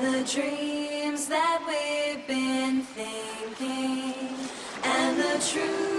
the dreams that we've been thinking, and the truth